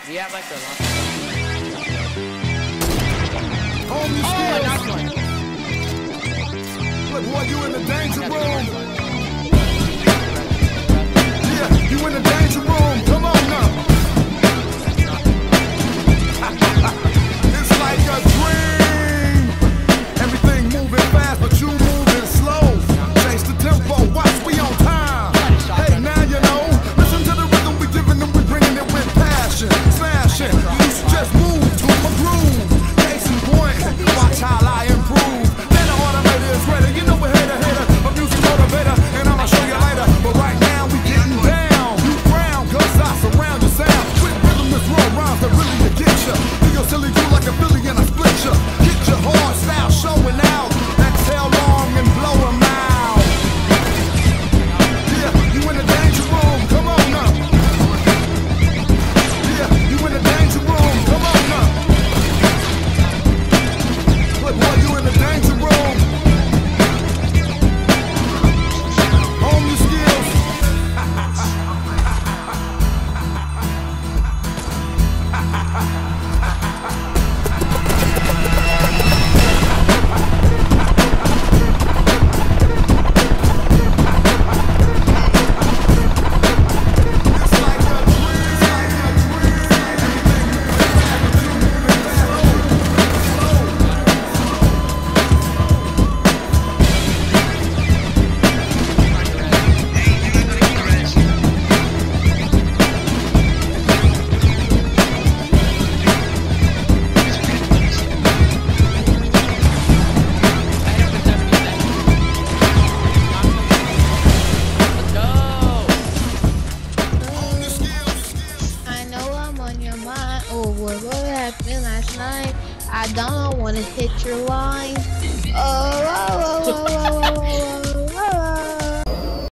We have like the launch. Oh, nice one. Look, boy, you in the danger room. Yeah, you in the danger room. Come on now. It's like a dream. Everything moving fast, but you moving slow. Chase the tempo, watch, we on time. Hey, now you know. Listen to the rhythm we giving them, we bringing it with passion. Smashing, you used to just move to my groove. Case in point, watch how I improve. Then the automator is ready, you know we're hater, a music motivator, and I'ma show you later. But right now we getting down. You ground, cause I surround your sound. With rhythm that's raw rhymes that really will get ya. Do your silly do like a Billy and I split ya. Get your hard style showing out. Exhale long and blow 'em out. Yeah, you in the danger room, come on now. Yeah, you in the danger room, come on now. Look, boy, you in the danger room. Hone your skills. It's like a I know I'm on your mind. Oh, what happened last night? I don't wanna hit your line. Oh,